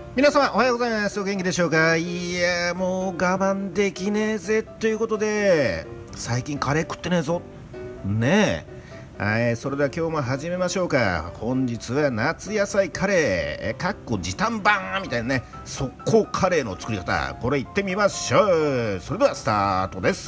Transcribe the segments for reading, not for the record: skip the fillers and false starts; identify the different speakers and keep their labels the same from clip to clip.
Speaker 1: 皆様おはようございます。お元気でしょうか。いやもう我慢できねえぜということで、最近カレー食ってねえぞねえ。はい、それでは今日も始めましょうか。本日は夏野菜カレーかっこ時短版みたいなね、速攻カレーの作り方、これいってみましょう。それではスタートです。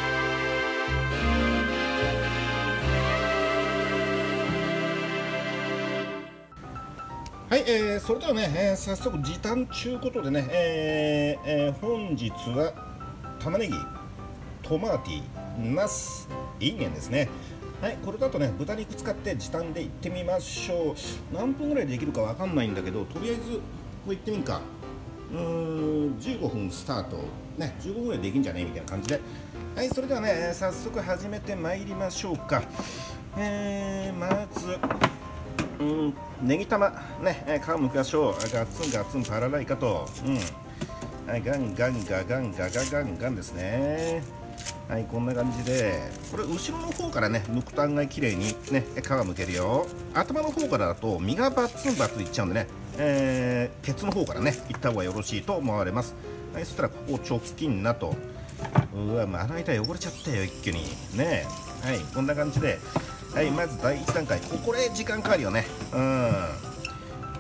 Speaker 1: はい、それではね、早速時短ちゅうことでね、本日は玉ねぎ、トマティ、ナス、インゲンですね。はい、これだとね、豚肉使って時短でいってみましょう。何分ぐらいできるかわかんないんだけど、とりあえずこういってみるか。15分スタート。ね、15分ぐらいできんじゃねえみたいな感じで。はい、それではね、早速始めてまいりましょうか。まず、ネギ玉ね、皮むきましょう。ガツンガツンパラライカと、はい、ガンガンガガンガガガンガンですね。はい、こんな感じで、これ後ろの方からね、抜くと案外綺麗にね、皮むけるよ。頭の方からだと身がバツンバツンいっちゃうんでね、ケツの方からね、いった方がよろしいと思われます。はい、そしたらここ直近なと、うわ、まな板汚れちゃったよ、一気にね。はい、こんな感じで。はい、まず第1段階、これ時間かかるよね。はい、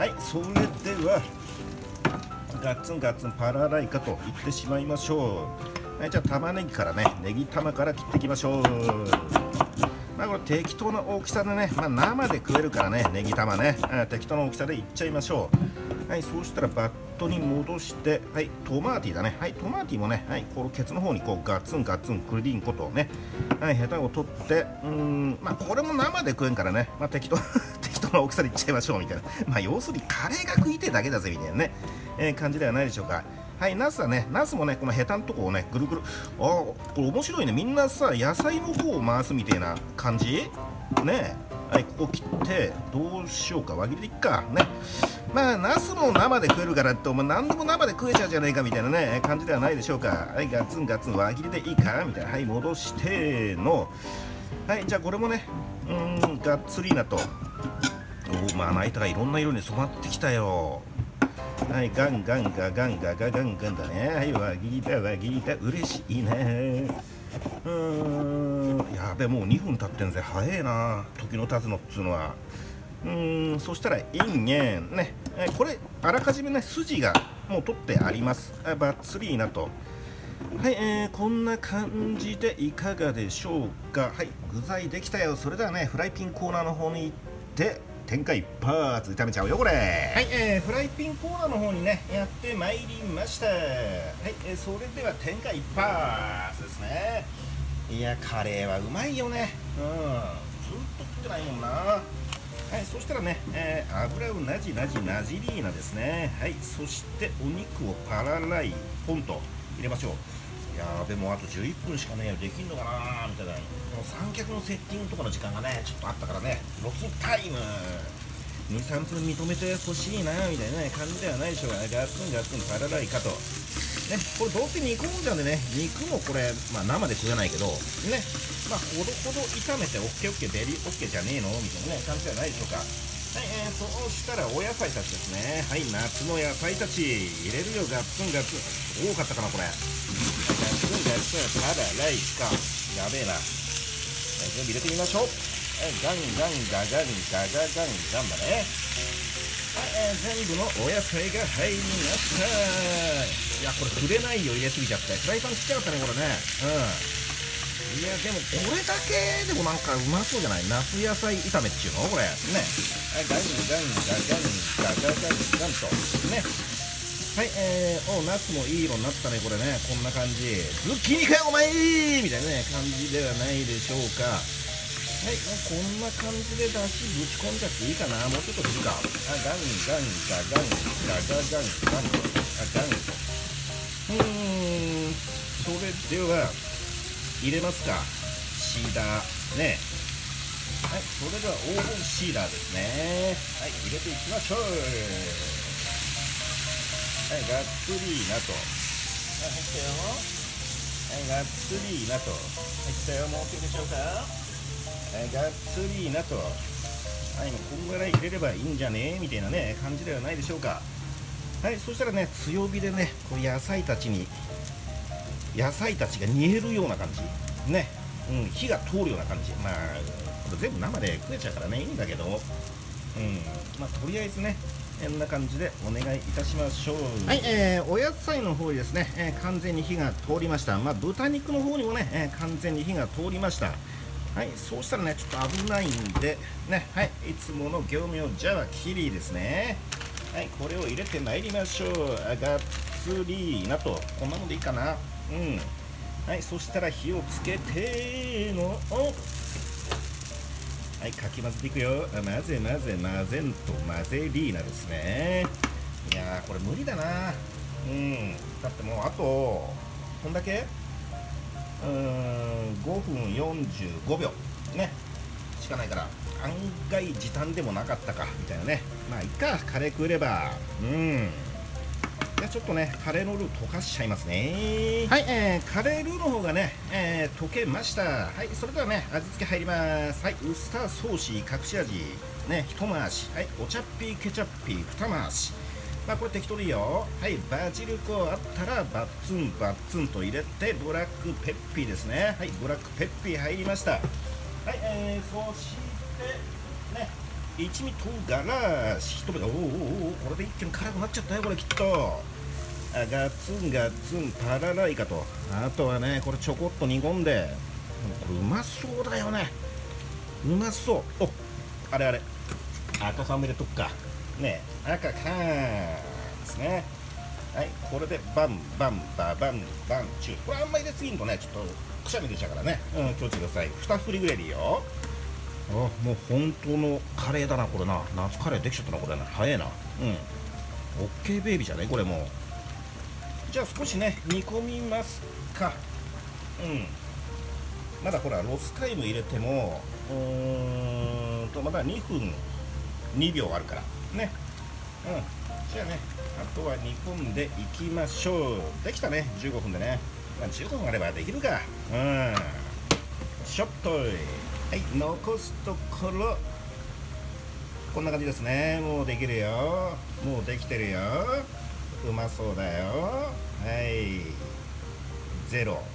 Speaker 1: それではガツンガツンパラライカと言ってしまいましょう。はい、じゃあ玉ねぎからね、ネギ玉から切っていきましょう。まあこれ適当な大きさでね、生で食えるからね、ネギ玉ね、適当な大きさでいっちゃいましょう。はい、そうしたらバットに戻して、はい、トマーティーだね。はい、トマーティーもね、はい、このケツの方にこうガツンガツンクリーンことをね、はい、ヘタを取って、これも生で食えんからね、適当適当な大きさでいっちゃいましょうみたいな。要するにカレーが食いてえだけだぜみたいなね、感じではないでしょうか。はい、ナスはね、ナスもね、このヘタのとこをね、ぐるぐる、これ面白いね、みんなさ、野菜の方を回すみたいな感じね。はい、ここ切って、どうしようか、輪切りでいっか、ね。ナスも生で食えるからって、何でも生で食えちゃうじゃないかみたいなね、感じではないでしょうか。はい、ガツンガツン輪切りでいいかみたいな。はい、戻しての。はい、じゃあこれもね、がっつりなと。まな板がいろんな色に染まってきたよ。はい、ガンガンガガンガガガンガンだね。はい、輪切りだ、輪切りだ、嬉しいね。やべ、もう2分経ってんぜ。早えな、時の経つのっつうのは。そしたらインゲンね、これあらかじめね筋がもう取ってあります。バッツリーなと。はい、こんな感じでいかがでしょうか。はい、具材できたよ。それではね、フライピンコーナーの方に行って天下一発炒めちゃうよこれ。はい、フライピンコーナーの方にねやってまいりました。はい、それでは天下一発ですね。いや、カレーはうまいよね。ずっと食ってないもんな。はい、そしたらね、油をなじなじなじりーなですね。はい、そしてお肉をパラライポンと入れましょう。やべ、もうあと11分しかねできんのかなみたいな。この三脚のセッティングとかの時間がねちょっとあったからね、ロスタイム 2,3 分認めてほしいなみたいな、ね、感じではないでしょうが、ガツンガツンパラライかと。ね、これどうせ肉もんじゃんでね、肉もこれ、生で食えないけどね、ほどほど炒めてオッケーオッケーベリーオッケーじゃねえのみたいな、ね、感じじゃないでしょうか。はい、そうしたらお野菜たちですね。はい、夏の野菜たち入れるよ。ガッツンガツン、多かったかなこれ。ガツンガツンパラライか、やべえな。はい、全部入れてみましょう。はい、ガンガンガガンガガガンガンだね。はい、全部のお野菜が入りました。いや、これ触れないよ、入れすぎちゃって。フライパンちっちゃかったねこれね。いや、でもこれだけでもなんかうまそうじゃない。夏野菜炒めっちゅうのこれね。はい、ガンガンガガンガガガンガンとね。はい、ナスもいい色になったねこれね。こんな感じ。ズッキーニかよお前みたいなね感じではないでしょうか。はい、こんな感じでだしぶち込んじゃっていいかな。もうちょっとするか。ガンガンガガンガガガンガンとガンと。それでは入れますか。シーダーね。はい、それではオーブンシーダーですね。はい、入れていきましょう。はい、がっつりなと。はい、入ったよ。はい、がっつりなと。入ったよ。もう OK でしょうか。はい、がっつりなと。はい、もうこんぐらい入れればいいんじゃねみたいなね感じではないでしょうか。 はい、そしたらね強火でねこう野菜たちが煮えるような感じね、火が通るような感じ。まあこれ全部生で食えちゃうからねいいんだけど、まあとりあえずねこんな感じでお願いいたしましょう。はい、お野菜の方にですね、完全に火が通りました。まあ豚肉の方にもね、完全に火が通りました。はい、そうしたらねちょっと危ないんでね、はい、いつもの業務用ジャワキリですね。はい、これを入れてまいりましょう。がっつりなとこんなもんでいいかな。はい、そしたら火をつけてのはい、かき混ぜていくよ。混ぜんと混ぜリーナですね。いやーこれ無理だな。だってもうあとこんだけ5分45秒ねしかないから、案外時短でもなかったかみたいなね。まあいっか、カレー食えれば。じゃあちょっとねカレーのルー溶かしちゃいますね。はい、カレールーの方がね、溶けました。はい、それではね味付け入ります。はい、ウスターソース隠し味ね一回し、はい、お茶っぴーケチャッピー二回し。まあこれ適当でいいよ。はい、バジル粉あったらバッツンと入れて、ブラックペッピーですね。はい、ブラックペッピー入りました。はい、そしてね一味唐辛子一目が、これで一気に辛くなっちゃったよこれきっと。ガツンパラライカと、あとはねこれちょこっと煮込んで、これうまそうだよね。うまそう。あれ赤さんも入れとくかね。赤かですね。はい、これでバンチュー。これあんまり入れすぎんとねちょっとくしゃみ出ちゃうからね、気をつけてください。2振りぐらいでいいよ。もう本当のカレーだなこれな。夏カレーできちゃったなこれな。早いな。オッケーベイビーじゃねこれもう。じゃあ少しね煮込みますか。まだほらロスタイム入れてもまだ2分2秒あるからね。じゃあねあとは煮込んでいきましょう。できたね15分でね。まあ、15分あればできるか。しょっとはい、残すところこんな感じですね。もうできるよ。もうできてるよ。うまそうだよ。はい、ゼロ。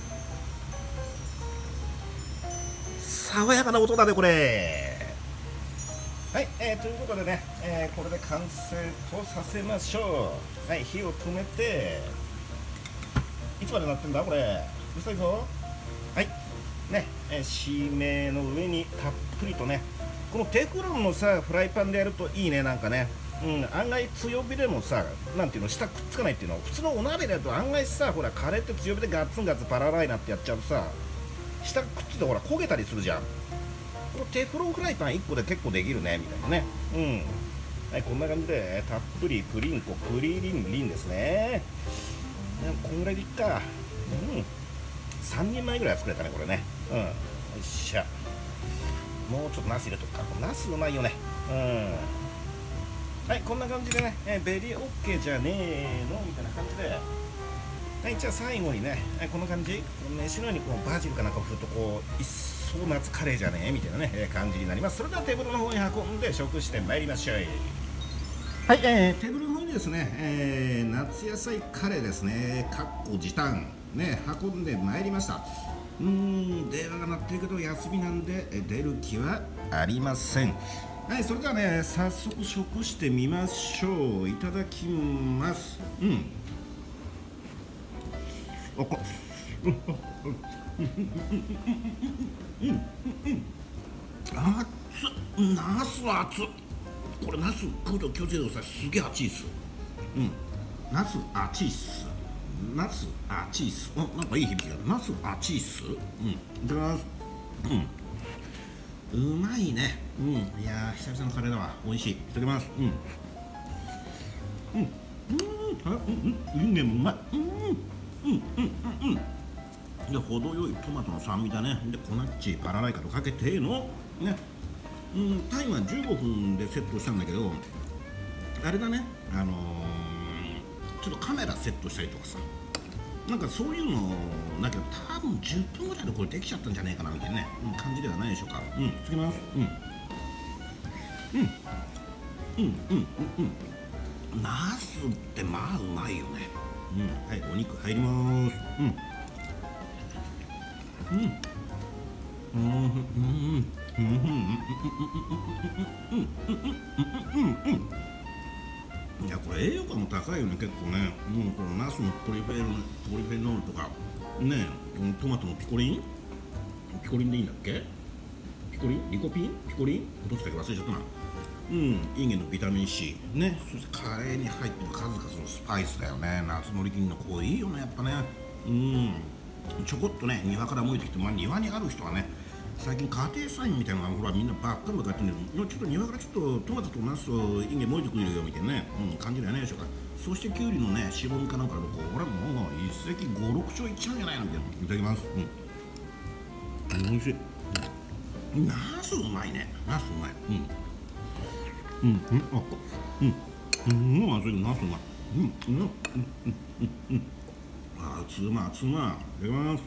Speaker 1: 爽やかな音だねこれ。はい、ということでね、これで完成とさせましょう。はい、火を止めて、いつまでなってんだこれ。うるさいぞ。はいね、締めの上にたっぷりとね、このテフロンのさフライパンでやるといいね。なんかね、案外強火でもさ、なんていうの、下くっつかないっていうの。普通のお鍋だと案外さ、ほらカレーって強火でガッツンパラライナってやっちゃうとさ、下くっついてほら焦げたりするじゃん。このテフロンフライパン1個で結構できるねみたいなね。はい、こんな感じでたっぷりプリンリンですね。こんぐらいでいっか。3人前ぐらい作れたねこれね。よっしゃ。もうちょっとナス入れとくか。ナスうまいよね。はい、こんな感じでね、ベリーオッケーじゃねえのみたいな感じで。はい、じゃあ最後にね、こんな感じ、飯のようにこうバジルかなんか振るとこう一層夏カレーじゃねえみたいなね、感じになります。それではテーブルの方に運んで食してまいりましょう。はい、テーブルの方にですね、夏野菜カレーですね、かっこ時短ね、運んでまいりました。電話が鳴ってるけど休みなんで出る気はありません。はい、それではね早速食してみましょう。いただきます。ナスは熱っ。これナス食うと気をつけてください。すげえ熱いっす。ナス熱いっす。ナス熱いっす。なんかいい響きだ。ナス熱いっす。いただきます。うまいね。いやー久々のカレーだわ。美味しい。いただきます。いいね、うまい。で程よいトマトの酸味だね。で粉っちパラライカとかけてのね、タイムは15分でセットしたんだけど、あれだね、ちょっとカメラセットしたりとかさ、なんかそういうのだけど多分10分ぐらいでこれできちゃったんじゃないかなみたいなね、感じではないでしょうか。つけます。 ナスってまあうまいよね。はい、お肉入ります。いや、これ栄養価も高いよね、結構ね。このナスのポリフェノールとかね、トマトのピコリンでいいんだっけ？ピコリン、リコピン、ピコリン、どっちだっけ忘れちゃったな。インゲンのビタミン C ね、そしてカレーに入ってる数々のスパイスだよね。夏のりきりのこういいよね、やっぱね。ちょこっとね、庭から燃えてきて、庭にある人はね、最近家庭菜園みたいなのがほらみんなばっかりやってるんで、ちょっと庭からちょっとトマトとナスとインゲン燃えてくるよみたいなね、感じじゃないでしょうか。そしてキュウリのね、白身かなんかでこれもう一石五六鳥いっちゃうんじゃないのみたいな。いただきます。おいしい。ナスうまいね。ナスうまい。そういうナスうまい。つま。いただきます。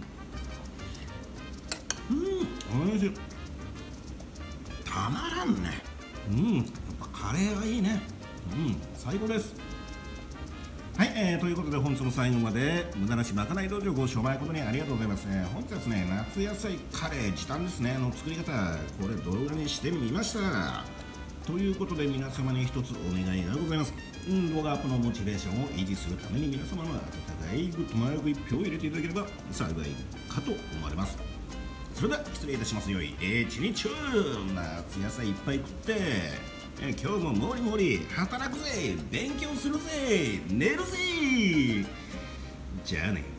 Speaker 1: おいしい。たまらんね。やっぱカレーはいいね。最高です。はい、ということで本日の最後まで無駄なしまかない道場ご視聴誠にありがとうございます。本日はですね、夏野菜カレー時短ですねの作り方、これ動画にしてみました。ということで皆様に一つお願いがございます。動画アップのモチベーションを維持するために皆様の温かいグッドマーク1票を入れていただければ幸いかと思われます。それでは失礼いたします。よい一日を。夏野菜いっぱい食って今日ももりもり働くぜ、勉強するぜ、寝るぜ。じゃあね。